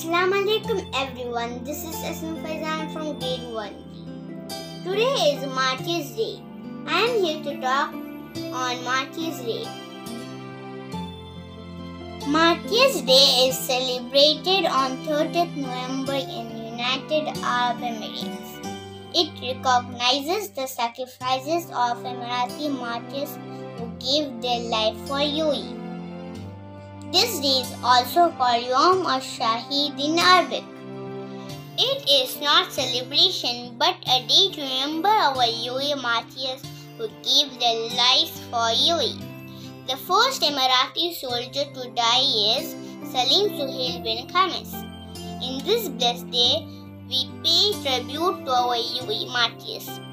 Assalamu alaikum everyone. This is Asma Faizan from grade 1. Today is Martyrs Day. I am here to talk on Martyrs Day. Martyrs Day is celebrated on 30th November in United Arab Emirates. It recognizes the sacrifices of Emirati martyrs who gave their life for UAE. This day is also called Yom al-Shahid in Arabic. It is not celebration but a day to remember our UAE martyrs who gave their lives for UAE. The first Emirati soldier to die is Salim Suhail bin Khamis. In this blessed day, we pay tribute to our UAE martyrs.